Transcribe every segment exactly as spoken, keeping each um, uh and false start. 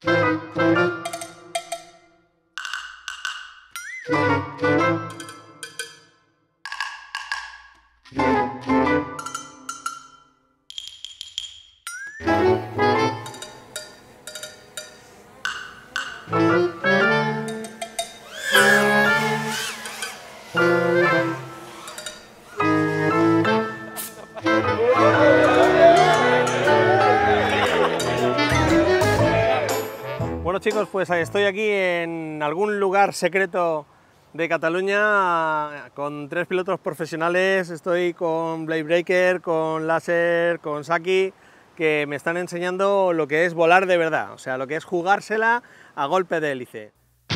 Bueno chicos, pues estoy aquí en algún lugar secreto de Cataluña con tres pilotos profesionales. Estoy con Blade Breaker, con Láser, con Saki, que me están enseñando lo que es volar de verdad, o sea, lo que es jugársela a golpe de hélice.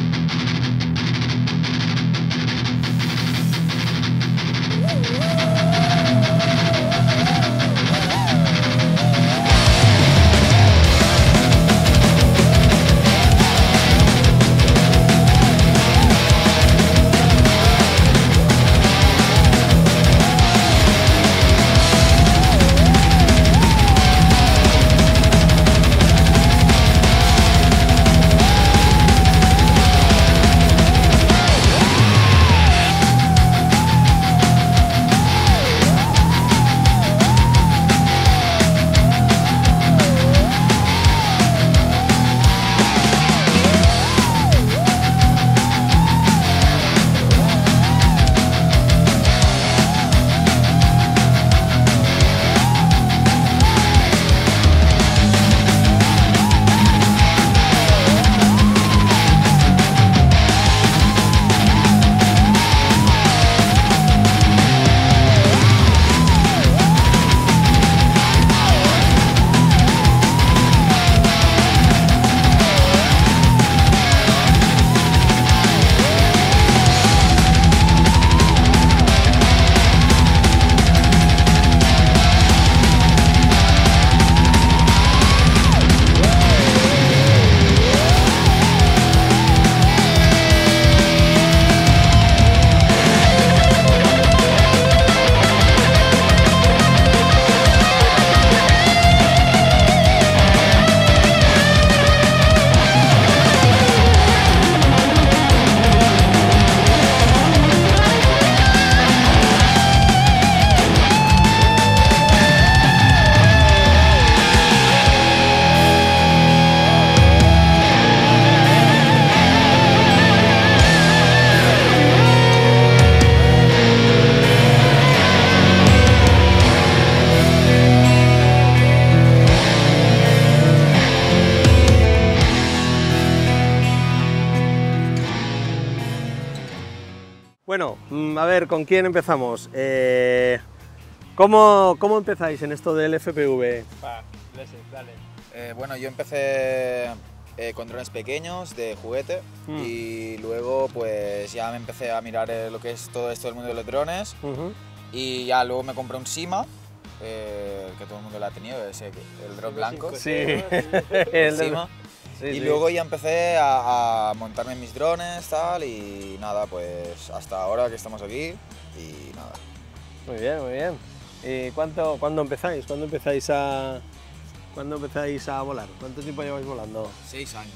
Bueno, a ver, ¿con quién empezamos? Eh, ¿cómo, ¿Cómo empezáis en esto del F P V? Va, dale. Eh, bueno, yo empecé eh, con drones pequeños de juguete mm. y luego pues ya me empecé a mirar eh, lo que es todo esto del mundo de los drones uh-huh. y ya luego me compré un Sima, eh, que todo el mundo lo ha tenido, ese, el drone blanco. Sí, el Sima. Sí, y sí. luego ya empecé a, a montarme mis drones tal y nada, pues hasta ahora que estamos aquí y nada. Muy bien, muy bien. ¿Y cuánto, cuándo empezáis? ¿Cuándo empezáis a, ¿cuándo empezáis a volar? ¿Cuánto tiempo lleváis volando? Seis años.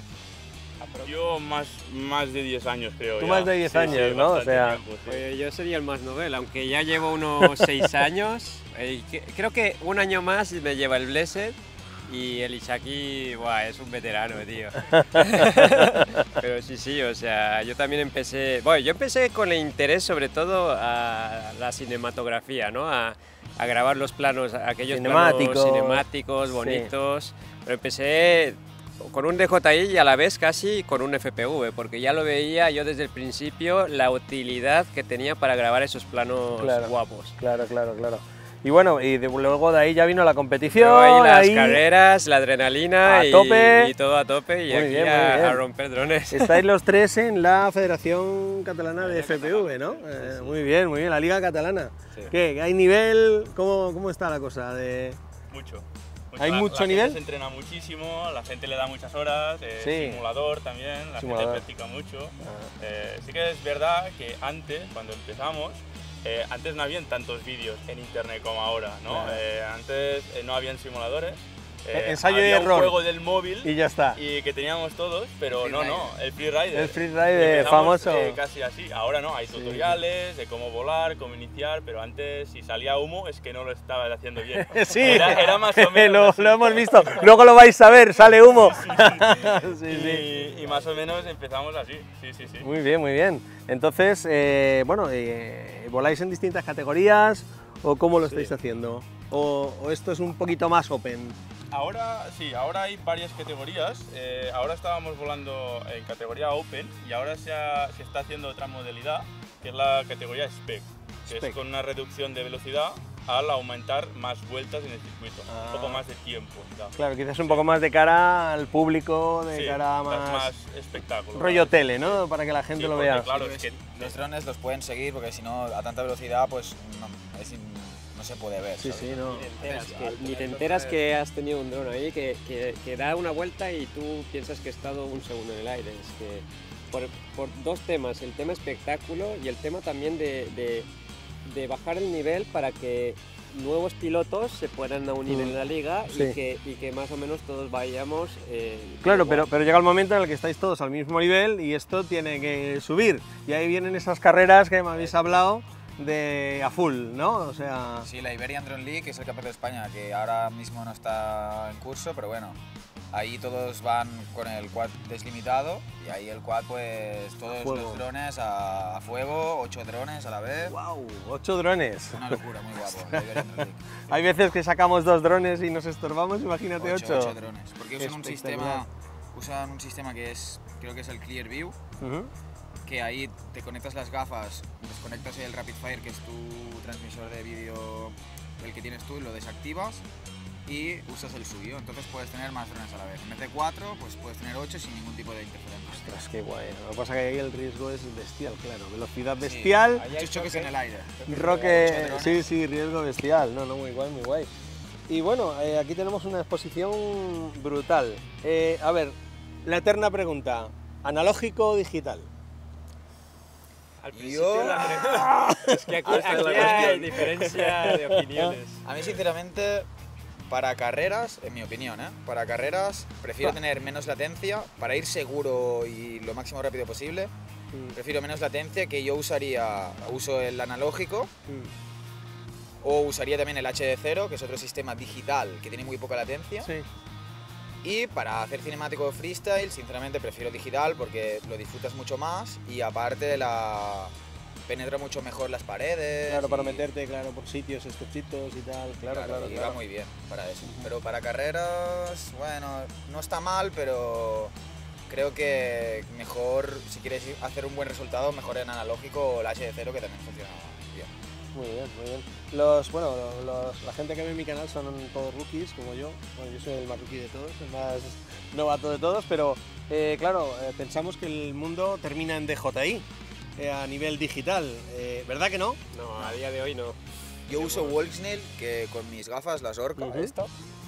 Yo más, más de diez años creo. Tú ya. más de diez sí, años, sí, ¿no? O sea, tiempo, sí. Pues yo sería el más novel, aunque ya llevo unos seis años. Eh, creo que un año más me lleva el Blessed. Y el Ishaki, buah, es un veterano, tío. Pero sí, sí, o sea, yo también empecé... Bueno, yo empecé con el interés sobre todo a la cinematografía, ¿no? A, a grabar los planos, aquellos cinemáticos, planos cinemáticos, bonitos. Sí. Pero empecé con un D J I y a la vez casi con un F P V, porque ya lo veía yo desde el principio la utilidad que tenía para grabar esos planos claro, guapos. Claro, claro, claro. Y bueno, y de, luego de ahí ya vino la competición, ahí las ahí, carreras, la adrenalina a y, tope. y todo a tope y muy aquí bien, a, a romper drones. Estáis los tres en la Federación Catalana de F P V, ¿no? Eh, muy bien, muy bien, la Liga Catalana. Sí. ¿Qué? ¿Hay nivel? ¿Cómo, cómo está la cosa? De... Mucho. mucho. ¿Hay la, mucho la nivel? Gente se entrena muchísimo, la gente le da muchas horas, eh, sí. simulador también, la simulador. gente practica mucho. Ah. Eh, sí que es verdad que antes, cuando empezamos, Eh, antes no habían tantos vídeos en internet como ahora, ¿no? Claro. Eh, antes eh, no habían simuladores eh, ensayo y había un error. juego del móvil Y ya está. y que teníamos todos, pero Free no, Rider. no, el Freerider. El Freerider, Empezamos, famoso. eh, casi así. Ahora no, hay tutoriales de cómo volar, cómo iniciar, pero antes si salía humo es que no lo estabas haciendo bien. Sí, Era, era más o menos lo, así. lo hemos visto. Luego lo vais a ver, sale humo. Sí, sí. Y, y más o menos empezamos así, sí, sí, sí. Muy bien, muy bien. Entonces, eh, bueno, eh, ¿voláis en distintas categorías o cómo lo estáis Sí. haciendo? O, ¿O esto es un poquito más open? Ahora sí, ahora hay varias categorías. Eh, ahora estábamos volando en categoría Open y ahora se, ha- se está haciendo otra modalidad que es la categoría Spec, que Spec. es con una reducción de velocidad al aumentar más vueltas en el circuito, Ah. un poco más de tiempo. y tal. Claro, quizás un poco más de cara al público, de Sí, cara a das más, más espectáculo. rollo tele, ¿no? Para que la gente Sí, lo porque, vea. Claro, Sí, es que los drones los pueden seguir porque si no, a tanta velocidad, pues no, es in- no se puede ver. Sí, ¿sabes? sí, no. Ni te enteras, que, ni te enteras que has tenido un dron ahí que, que, que da una vuelta y tú piensas que ha estado un segundo en el aire. Es que por, por dos temas, el tema espectáculo y el tema también de, de, de bajar el nivel para que nuevos pilotos se puedan unir Mm. en la liga Sí. y, que, y que más o menos todos vayamos. eh, Claro, igual. pero, pero llega el momento en el que estáis todos al mismo nivel y esto tiene que subir. Y ahí vienen esas carreras que me habéis hablado de a full, ¿no? O sea, Sí, la Iberian Drone League, que es el campeonato de España, que ahora mismo no está en curso, pero bueno, ahí todos van con el quad deslimitado y ahí el quad, pues todos fuego. los drones a, a fuego, ocho drones a la vez. wow, ocho drones. Una locura, muy guapo, la Iberian Drone League. Hay veces que sacamos dos drones y nos estorbamos, imagínate Ocho, ocho. ocho drones, porque usan un Espectacular. sistema, usan un sistema que es, creo que es el Clearview, Ujú. que ahí te conectas las gafas, desconectas el Rapid Fire, que es tu transmisor de vídeo, el que tienes tú, lo desactivas y usas el suyo. Entonces puedes tener más drones a la vez. En vez de cuatro, pues puedes tener ocho sin ningún tipo de interferencia. Ostras, qué guay. Lo que pasa es que ahí el riesgo es bestial, claro. Velocidad Sí, bestial, hay muchos choques en el aire. roque, ocho drones. sí, sí, riesgo bestial. No, no, muy guay, muy guay. Y bueno, eh, aquí tenemos una exposición brutal. Eh, a ver, la eterna pregunta, ¿analógico o digital? Al Yo- principio la pre- es que aquí, Hasta aquí la hay cuestión. diferencia de opiniones. A mí, sinceramente, para carreras, en mi opinión, ¿eh? para carreras prefiero Ah. tener menos latencia, para ir seguro y lo máximo rápido posible, Mm, prefiero menos latencia, que yo usaría, uso el analógico mm. o usaría también el H D cero, que es otro sistema digital que tiene muy poca latencia. Sí. Y para hacer cinemático freestyle, sinceramente prefiero digital porque lo disfrutas mucho más y aparte la penetra mucho mejor las paredes. Claro, para y- meterte, claro, por sitios estrechitos y tal. Claro, Claro, claro, y claro. va muy bien para eso. Pero para carreras, bueno, no está mal, pero creo que mejor, si quieres hacer un buen resultado, mejor en analógico o el H D cero, que también funciona bien. Muy bien, muy bien. Los, bueno, los- la gente que ve mi canal son todos rookies, como yo. Bueno, yo soy el más rookie de todos, el más novato de todos, pero eh, claro, eh, pensamos que el mundo termina en D J I eh, a nivel digital. Eh, ¿Verdad que no? No, a día de hoy no. Yo uso Walksnail, que con mis gafas, las Orca, Ujú. esta,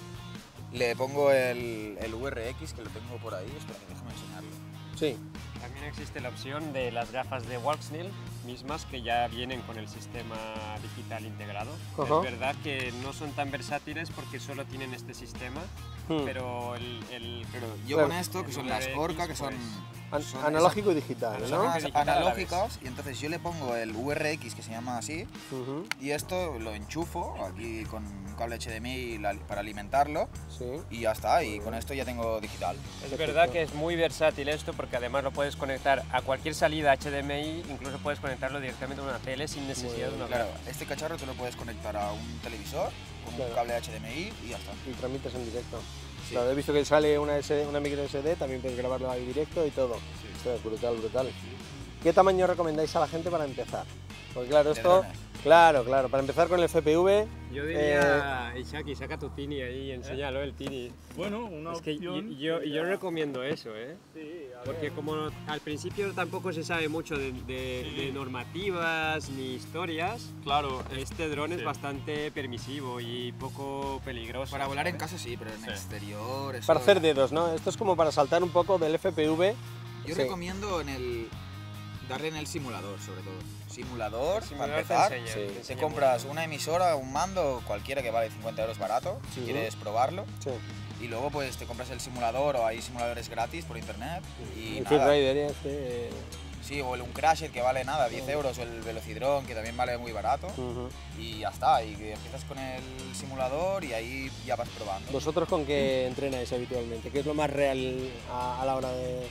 le pongo el, el U R X, que lo tengo por ahí. Espera, déjame enseñarlo. Sí. También existe la opción de las gafas de Walksnail mismas que ya vienen con el sistema digital integrado. Ajá. Es verdad que no son tan versátiles porque solo tienen este sistema, Hmm. pero el, el- Pero yo Claro. con esto, que El son U R las X, Orca, que son... An- son analógico y digital, esas- ¿no? Son las Digital a la vez. analógicas y entonces yo le pongo el U R X, que se llama así, Ujú, y esto lo enchufo aquí con un cable H D M I la- para alimentarlo sí. y ya está, y con esto ya tengo digital. es verdad que es muy versátil esto porque además lo puedes conectar a cualquier salida H D M I, incluso puedes conectarlo directamente a una tele sin necesidad de una Claro, gafa. este cacharro tú lo puedes conectar a un televisor con Claro. un cable H D M I y ya está. Y tramitas en directo. Sí. Claro, he visto que sale una, S D, una micro S D, también puedes grabarlo ahí directo y todo. Esto es brutal, brutal. ¿Qué tamaño recomendáis a la gente para empezar? Porque claro, De esto... drones. Claro, claro, para empezar con el C P V... Yo diría, Ishaki, saca tu Tini ahí, enséñalo el Tini. bueno, una Es que yo, opción yo, yo sería- recomiendo eso, ¿eh? Sí, a Porque como al principio tampoco se sabe mucho de, de- Sí. de normativas ni historias, Claro, este dron es sí. bastante permisivo y poco peligroso. Para volar en ¿sabes? casa sí, pero en Sí. exterior... eso- Para hacer dedos, ¿no? Esto es como para saltar un poco del F P V. Yo Sí. recomiendo en el... darle en el simulador, sobre todo. Simulador, El para simulador te empezar. enseña, sí. te Te enseña compras mucho. una emisora, un mando, cualquiera que vale cincuenta euros barato, si Ujú. quieres probarlo. Sí. Y luego pues te compras el simulador o hay simuladores gratis por internet y el nada. Freerider este... Sí, o el Uncrashed que vale nada, diez euros, o el Velocidrón que también vale muy barato. Uh-huh. Y ya está, y que empiezas con el simulador y ahí ya vas probando. ¿Vosotros con qué entrenáis habitualmente? ¿Qué es lo más real a, a la hora de...?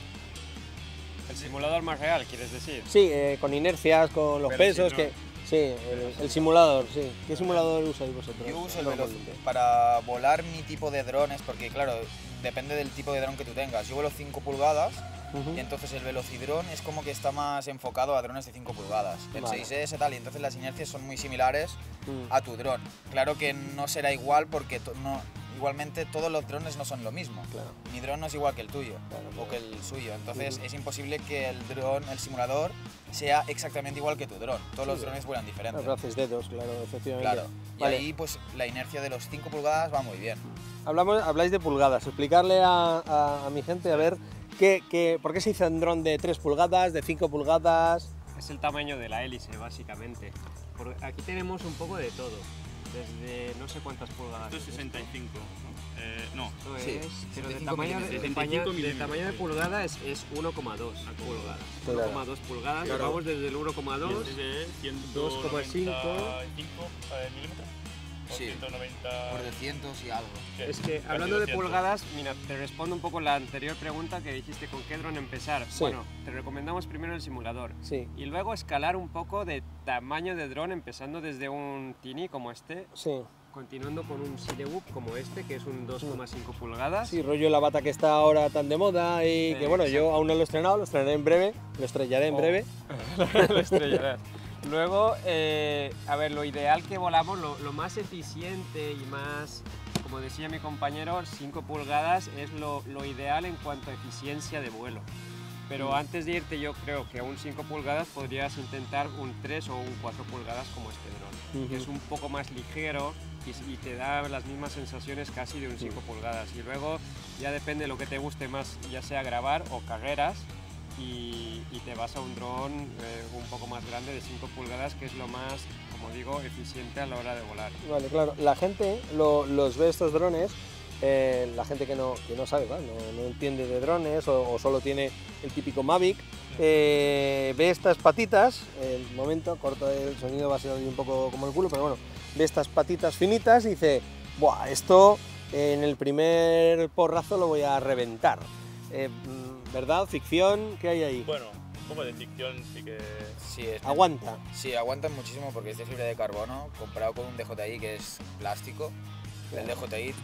El simulador más real, ¿quieres decir? Sí, eh, con inercias, con los pesos, que... Sí, el, el simulador, sí. ¿Qué simulador usáis vosotros? Yo uso el Velocidrón para volar mi tipo de drones, porque claro, depende del tipo de dron que tú tengas. Yo vuelo cinco pulgadas. Uh-huh. Y entonces el Velocidrón es como que está más enfocado a drones de cinco pulgadas, el vale. seis ese tal, y entonces las inercias son muy similares uh-huh. a tu dron. Claro que no será igual porque to no, igualmente todos los drones no son lo mismo. Claro. Mi dron no es igual que el tuyo claro, claro. o que el suyo, entonces uh-huh. es imposible que el dron, el simulador, sea exactamente igual que tu dron. Todos sí, los drones vuelan diferentes. Claro, haces dedos, claro, efectivamente. Claro. Y vale. ahí pues la inercia de los cinco pulgadas va muy bien. Hablamos, habláis de pulgadas, explicarle a, a, a mi gente a ver ¿Qué, qué, ¿por qué se hizo un dron de tres pulgadas, de cinco pulgadas? Es el tamaño de la hélice, básicamente. Porque aquí tenemos un poco de todo, desde no sé cuántas pulgadas. Esto es sesenta y cinco, ¿no? Eh, no. Esto sí, es, pero de tamaño de, de, tamaño, de tamaño de pulgada es, es uno coma dos pulgadas. Claro. uno coma dos pulgadas, claro. Vamos desde el uno coma dos, dos coma cinco milímetros. Sí, ciento noventa... por doscientos y algo. Es que hablando de pulgadas, mira, te respondo un poco la anterior pregunta que dijiste con qué dron empezar. Sí. Bueno, te recomendamos primero el simulador sí. y luego escalar un poco de tamaño de dron, empezando desde un Tiny como este, sí. continuando con un Silewhoop como este, que es un dos coma cinco pulgadas. Sí, rollo la bata que está ahora tan de moda y eh, que bueno, exacto. Yo aún no lo he estrenado, lo estrenaré en breve, lo estrellaré en oh. breve. Lo estrellarás. Luego, eh, a ver, lo ideal que volamos, lo, lo más eficiente y más, como decía mi compañero, cinco pulgadas es lo, lo ideal en cuanto a eficiencia de vuelo. Pero mm. antes de irte yo creo que a un cinco pulgadas podrías intentar un tres o un cuatro pulgadas como este dron, uh-huh. que es un poco más ligero y, y te da las mismas sensaciones casi de un cinco uh-huh. pulgadas. Y luego ya depende de lo que te guste más, ya sea grabar o carreras. Y, y te vas a un dron eh, un poco más grande de cinco pulgadas, que es lo más, como digo, eficiente a la hora de volar. Vale, claro. La gente lo, los ve estos drones, eh, la gente que no, que no sabe, ¿no? No, no entiende de drones o, o solo tiene el típico Mavic, eh, ve estas patitas, el momento, corto el sonido, va a ser un poco como el culo, pero bueno, ve estas patitas finitas y dice, ¡buah! Esto en el primer porrazo lo voy a reventar. Eh, ¿Verdad? ¿Ficción? ¿Qué hay ahí? Bueno, como de ficción sí que... Sí, es ¿Aguanta? Sí, aguantan muchísimo porque es de fibra de carbono, comparado con un D J I que es plástico. Sí. El D J I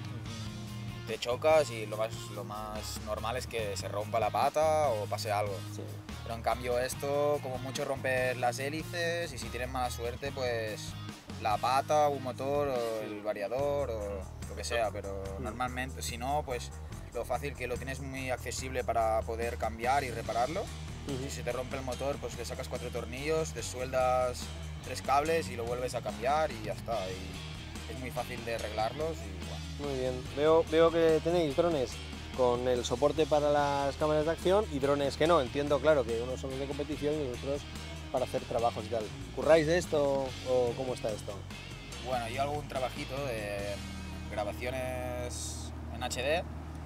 te chocas y lo más, lo más normal es que se rompa la pata o pase algo. Sí. Pero en cambio esto, como mucho romper las hélices y si tienes mala suerte, pues la pata, un motor o el variador o lo que sea, pero sí. Normalmente, si no, pues... Lo fácil que lo tienes muy accesible para poder cambiar y repararlo. Uh-huh. Si se te rompe el motor, pues le sacas cuatro tornillos, dessueldas tres cables y lo vuelves a cambiar y ya está. Y es muy fácil de arreglarlos y bueno. Muy bien. Veo, veo que tenéis drones con el soporte para las cámaras de acción y drones que no. Entiendo, claro, que unos son los de competición y otros para hacer trabajos y tal. ¿Curráis de esto o cómo está esto? Bueno, yo hago un trabajito de grabaciones en H D.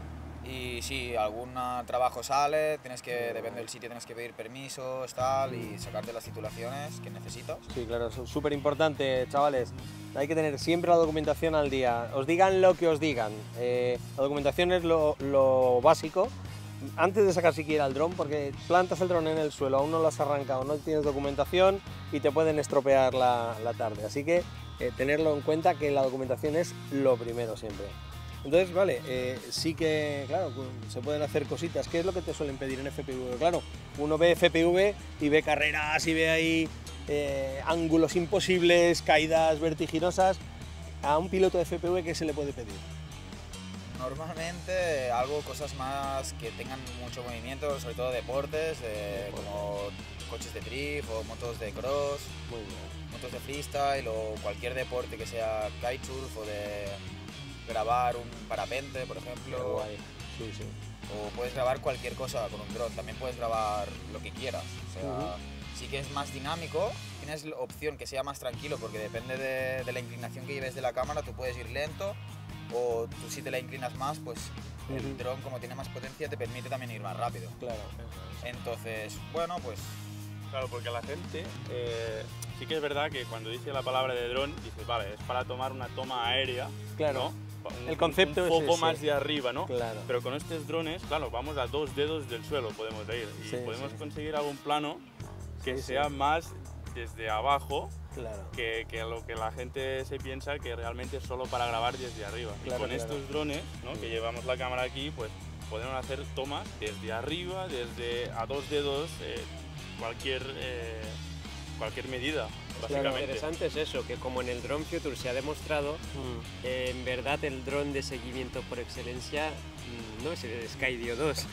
Y sí, algún trabajo sale, tienes que, depende del sitio, tienes que pedir permisos, tal, y sacarte las titulaciones que necesitas. Sí, claro, es súper importante, chavales. Hay que tener siempre la documentación al día. Os digan lo que os digan. Eh, la documentación es lo, lo básico. Antes de sacar siquiera el dron, porque plantas el dron en el suelo, aún no lo has arrancado, no tienes documentación y te pueden estropear la, la tarde. Así que eh, tenerlo en cuenta que la documentación es lo primero siempre. Entonces, vale, eh, sí que, claro, se pueden hacer cositas. ¿Qué es lo que te suelen pedir en F P V? Claro, uno ve F P V y ve carreras y ve ahí eh, ángulos imposibles, caídas vertiginosas. A un piloto de F P V, ¿qué se le puede pedir? Normalmente algo, cosas más que tengan mucho movimiento, sobre todo deportes, eh, como coches de drift o motos de cross, Muy bien. motos de freestyle o cualquier deporte que sea kitesurf o de... grabar un parapente, por ejemplo. Guay. Sí, sí. O puedes grabar cualquier cosa con un dron, también puedes grabar lo que quieras. O sea, uh-huh. sí que es más dinámico, tienes la opción que sea más tranquilo porque depende de, de la inclinación que lleves de la cámara, tú puedes ir lento o tú si te la inclinas más, pues el Ujú. dron como tiene más potencia te permite también ir más rápido. Claro. Entonces, bueno, pues Claro, porque la gente, eh, sí que es verdad que cuando dice la palabra de dron, dices, vale, es para tomar una toma aérea, Claro. ¿no? Un, El concepto un es poco ese. más de arriba, ¿no? Claro. Pero con estos drones, claro, vamos a dos dedos del suelo, podemos ir. Y Sí, podemos sí. conseguir algún plano que Sí, sí. sea más desde abajo Claro. que, que lo que la gente se piensa que realmente es solo para grabar desde arriba. Claro, y con claro. estos drones, ¿no? que llevamos la cámara aquí, pues podemos hacer tomas desde arriba, desde a dos dedos, eh, cualquier, eh, cualquier medida, Lo básicamente. interesante es eso, que como en el Drone Future se ha demostrado, Mm. eh, en verdad el dron de seguimiento por excelencia mm, no es el Skydio dos,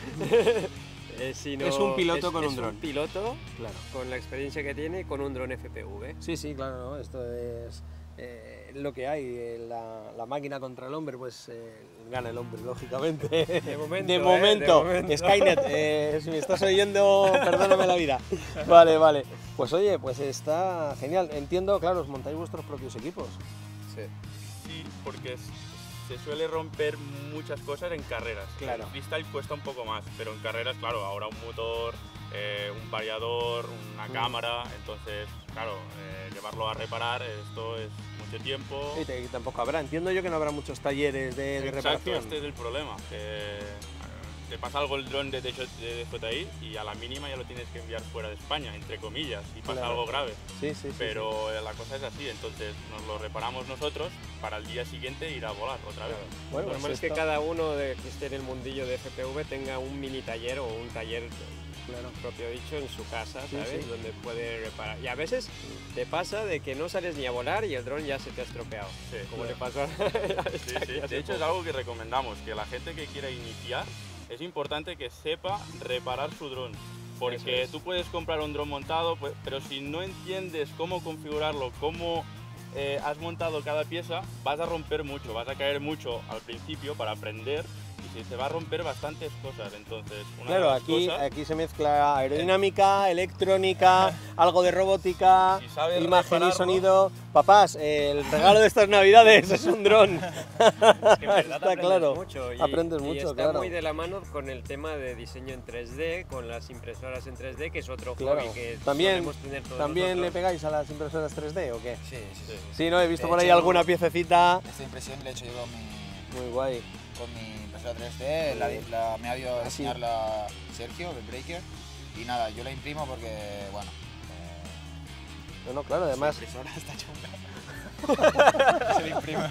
eh, sino Es un piloto es- con es un dron. piloto Claro. con la experiencia que tiene con un dron F P V. Sí, sí, claro, ¿no? Esto es eh, lo que hay. eh, la, la máquina contra el hombre, pues eh, gana el hombre, lógicamente. De momento, De ¿eh? momento. De momento. Skynet, eh, si me estás oyendo, perdóname la vida. Vale, vale. Pues oye, pues está genial. Entiendo, claro, os montáis vuestros propios equipos. sí. Sí, porque es- se suele romper muchas cosas en carreras. Claro. En freestyle cuesta un poco más, pero en carreras, claro, ahora un motor, eh, un variador, una Mm. cámara, entonces, claro, eh, llevarlo a reparar, esto es mucho tiempo. Y, te- y tampoco habrá, entiendo yo que no habrá muchos talleres de, de Exacto, reparación. este es el problema. Que eh, te pasa algo el dron de D J I y a la mínima ya lo tienes que enviar fuera de España, entre comillas, y pasa Claro. algo grave. Sí, sí, sí. Pero eh, la cosa es así, entonces nos lo reparamos nosotros para el día siguiente ir a volar otra vez. sí. Lo Bueno, normal pues es que esto- cada uno de, que esté en el mundillo de F P V tenga un mini taller o un taller Claro. propio dicho en su casa, Sí, ¿sabes? sí. Donde puede reparar. Y a veces te pasa de que no sales ni a volar y el dron ya se te ha estropeado. Sí, Como le claro. pasó a Sí, sí. De hecho es algo que recomendamos, que la gente que quiera iniciar es importante que sepa reparar su dron. Porque Eso es. tú puedes comprar un dron montado, pues, pero si no entiendes cómo configurarlo, cómo eh, has montado cada pieza, vas a romper mucho, vas a caer mucho al principio para aprender y se te va a romper bastantes cosas. Entonces, una Claro, de las aquí, cosas, aquí se mezcla aerodinámica, electrónica, algo de robótica, Si sabes imagen y repararlo- sonido. Papás, eh, el regalo de estas navidades es un dron. Es que en verdad Está aprendes claro, mucho y, aprendes y mucho, está claro. muy de la mano con el tema de diseño en tres D, con las impresoras en tres D, que es otro Claro. hobby que También, solemos tener todos ¿también le nosotros. pegáis a las impresoras tres D o qué? Sí, sí, sí. Sí, no, he visto De por ahí hecho, alguna piececita. Esta impresión la he hecho yo con mi, Muy guay. con mi impresora tres D, la, bien. la- me ha ido a Así. enseñar la Sergio, el Breaker, y nada, yo la imprimo porque, bueno, eh, No, no, claro, además. su impresora está chunga. Se la imprime.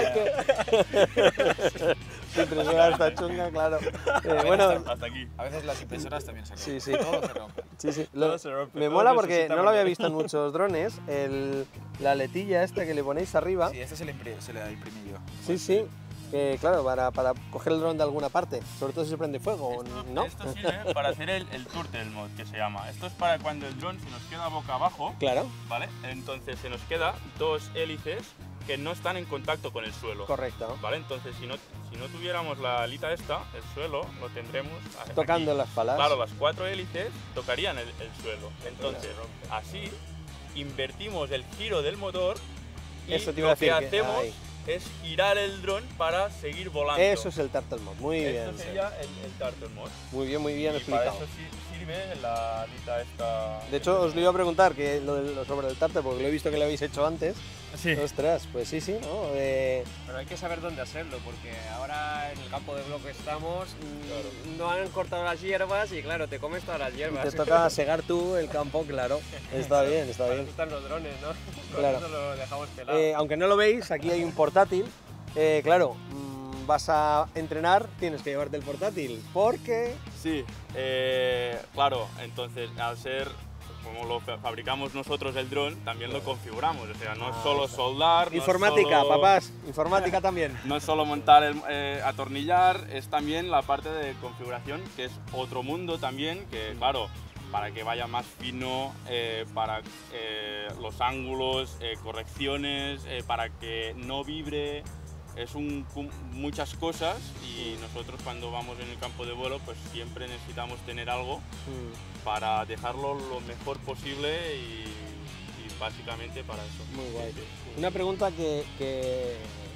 Su impresora está chunga, claro. Eh, bueno, hasta aquí. A veces las impresoras también se rompen. Sí, sí. Todo se rompe. sí, sí. Lo- Todo se rompe, me todo mola porque necesita no lo había mantener. visto en muchos drones. El, la letilla esta que le ponéis arriba. Sí, esta se la, impri- se la imprimí yo. Sí, sí. Que claro, para, para coger el dron de alguna parte. Sobre todo si se prende fuego, Esto, ¿no? esto sirve para hacer el, el turtle mode, que se llama. Esto es para cuando el dron se nos queda boca abajo, Claro, ¿vale? Entonces se nos queda dos hélices que no están en contacto con el suelo. correcto. ¿Vale? Entonces, si no, si no tuviéramos la alita esta, el suelo, lo tendremos aquí. Tocando las palas. Claro, las cuatro hélices tocarían el, el suelo. Entonces, así invertimos el giro del motor y Eso te iba a lo que decir que- hacemos ahí. es girar el dron para seguir volando. Eso es el Turtle Mode. Muy bien. Esto sería el, el Turtle Mode. Muy bien, muy bien y para explicado. eso sí sirve la alita esta. De hecho, os lo iba a preguntar que lo, de- lo sobre el Turtle, porque lo he visto que lo habéis hecho antes. Sí. Ostras, pues sí, sí, ¿no? Eh, Pero hay que saber dónde hacerlo, porque ahora en el campo de bloque estamos, mm, Claro. no han cortado las hierbas y claro, te comes todas las hierbas. te toca segar tú el campo, claro. Está bien, está Para bien. eso están los drones, ¿no? Por Claro. eso lo dejamos pelado. Eh, aunque no lo veis, aquí hay un portátil. Eh, claro, mm, vas a entrenar, tienes que llevarte el portátil. Porque. Sí, eh, claro, entonces al ser como lo fa- fabricamos nosotros el dron, también lo configuramos, o sea, no es Ah, solo está. soldar, no es Informática, solo- papás, informática también. No es solo montar, el, eh, atornillar, es también la parte de configuración, que es otro mundo también, que claro, para que vaya más fino, eh, para eh, los ángulos, eh, correcciones, eh, para que no vibre, es un, cum- muchas cosas y nosotros cuando vamos en el campo de vuelo pues siempre necesitamos tener algo Mm, para dejarlo lo mejor posible y, y básicamente para eso. Muy guay. Sí, sí. Una pregunta que, que,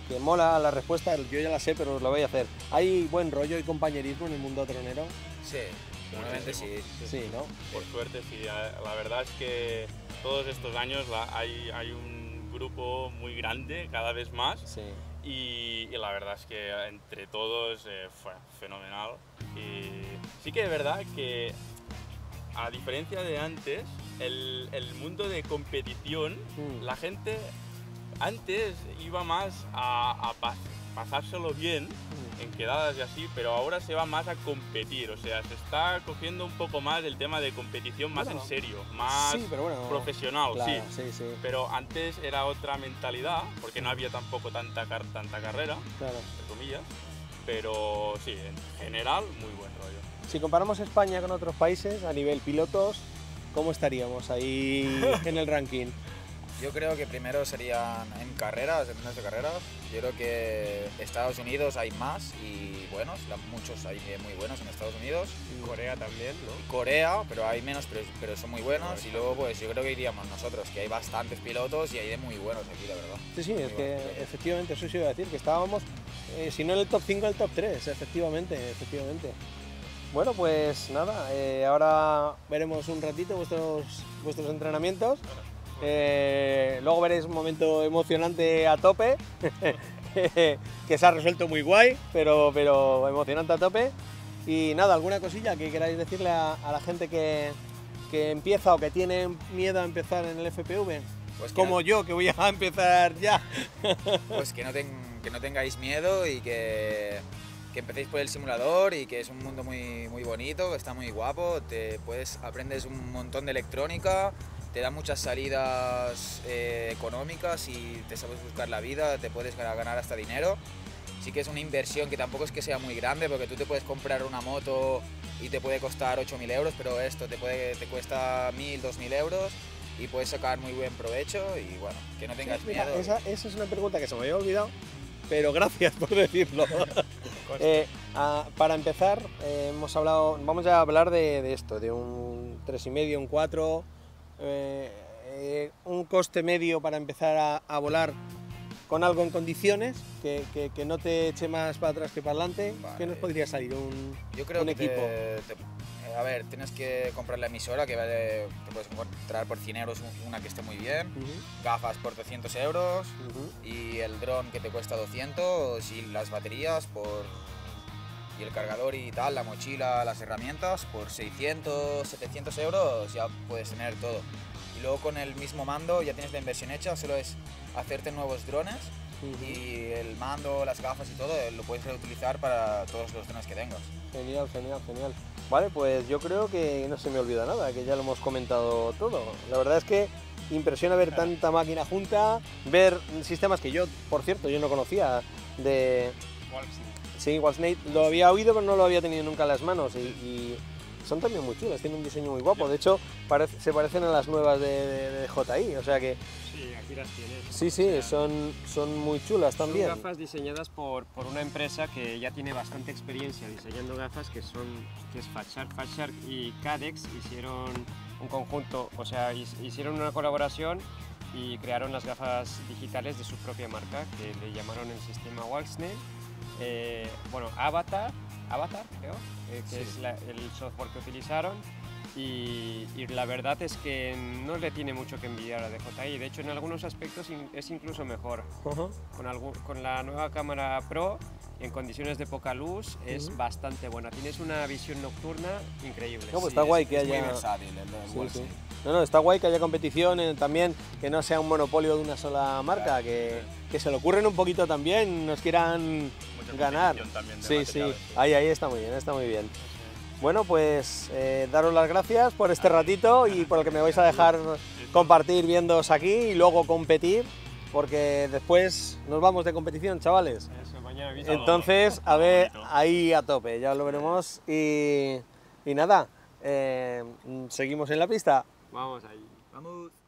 que mola la respuesta, yo ya la sé, pero os la voy a hacer. ¿Hay buen rollo y compañerismo en el mundo tronero? Sí, normalmente sí. Sí, ¿no? Por suerte, sí. La verdad es que todos estos años la- hay, hay un grupo muy grande, cada vez más. Sí. Y, y la verdad es que entre todos eh, fue fenomenal. Y sí que es verdad que, a diferencia de antes, el, el mundo de competición, Mm. la gente antes iba más a, a pas- pasárselo bien en quedadas y así, pero ahora se va más a competir, o sea, se está cogiendo un poco más el tema de competición más Bueno, en serio, más sí, pero bueno, profesional, claro, sí. sí, sí, Pero antes era otra mentalidad, porque no había tampoco tanta, car- tanta carrera, claro. entre comillas, pero sí, en general, muy buen rollo. Si comparamos España con otros países a nivel pilotos, ¿cómo estaríamos ahí en el ranking? Yo creo que primero serían en carreras, en menos de carreras. Yo creo que Estados Unidos hay más y buenos, la- muchos hay muy buenos en Estados Unidos. Corea también, ¿no? Corea, pero hay menos, pero, pero son muy buenos. Y luego, pues yo creo que iríamos nosotros, que hay bastantes pilotos y hay de muy buenos aquí, la verdad. Sí, sí, es Muy que buenos pilotos. efectivamente, eso sí iba a decir, que estábamos, eh, si no en el top cinco, en el top tres, efectivamente, efectivamente. Bueno, pues nada, eh, ahora veremos un ratito vuestros, vuestros entrenamientos. Eh, luego veréis un momento emocionante a tope, que se ha resuelto muy guay, pero, pero emocionante a tope. Y nada, alguna cosilla que queráis decirle a, a la gente que, que empieza o que tiene miedo a empezar en el F P V, Pues que como no- yo, que voy a empezar ya. Pues que no, ten- que no tengáis miedo y que, que empecéis por el simulador y que es un mundo muy, muy bonito, que está muy guapo, te puedes, aprendes un montón de electrónica, te da muchas salidas eh, económicas y te sabes buscar la vida, te puedes ganar, ganar hasta dinero. Sí que es una inversión que tampoco es que sea muy grande porque tú te puedes comprar una moto y te puede costar ocho mil euros, pero esto te, puede, te cuesta mil, dos mil euros y puedes sacar muy buen provecho y bueno, que no tengas Mira, miedo. esa, esa es una pregunta que se me había olvidado, pero gracias por decirlo. Eh, a- para empezar, eh, hemos hablado, vamos a hablar de, de esto, de un tres y medio, un cuatro, eh, eh, un coste medio para empezar a, a volar con algo en condiciones, que, que- que no te eche más para atrás que para adelante. Vale. ¿Qué nos podría salir? Un, Yo creo un que equipo. te- te- eh, a ver, tienes que comprar la emisora que vale, te puedes encontrar por cien euros un- una que esté muy bien, Ujú, gafas por doscientos euros ujú. y el dron que te cuesta doscientos y las baterías por y el cargador y tal, la mochila, las herramientas por seiscientos, setecientos euros ya puedes tener todo. Y luego con el mismo mando ya tienes la inversión hecha, solo es hacerte nuevos drones Ujú. y el mando, las gafas y todo eh, lo puedes reutilizar para todos los drones que tengas. Genial, genial, genial. Vale, pues yo creo que no se me olvida nada, que ya lo hemos comentado todo. La verdad es que impresiona ver tanta máquina junta, ver sistemas que yo, por cierto, yo no conocía de... Sí, Walsnake lo había oído, pero no lo había tenido nunca en las manos y, y son también muy chulas, tienen un diseño muy guapo. De hecho, parece- se parecen a las nuevas de, de- de J I, o sea que Sí, aquí las tienes. sí, O sí, sea, son, son muy chulas también. Son gafas diseñadas por, por una empresa que ya tiene bastante experiencia diseñando gafas, que son que es Fatshark. Fatshark y Cadex hicieron un conjunto, o sea, his- hicieron una colaboración y crearon las gafas digitales de su propia marca, que le llamaron el sistema Walsnake. Eh, bueno, Avatar, Avatar creo, eh, que Sí. es la- el software que utilizaron. Y, y la verdad es que no le tiene mucho que envidiar a D J I. De hecho, en algunos aspectos in- es incluso mejor. Ujú. Con, algún- con la nueva cámara Pro, en condiciones de poca luz, es Ujú. bastante buena. Tienes una visión nocturna increíble. No, pues Sí, está es- guay que es haya... muy versátil el de Sí, Walsnake. sí. No, no, está guay que haya competición eh, también, que no sea un monopolio de una sola marca, Claro, que, que se le ocurren un poquito también, nos quieran Mucha ganar. competición también de Sí, sí, materiales. ahí, ahí está muy bien, está muy bien. Bueno, pues eh, daros las gracias por este ratito y por el que me vais a dejar compartir viéndoos aquí y luego competir, porque después nos vamos de competición, chavales. Eso, mañana avisa. Entonces, a ver, bonito. ahí a tope, ya lo veremos y, y nada, eh, seguimos en la pista. Vamos ahí. Vamos.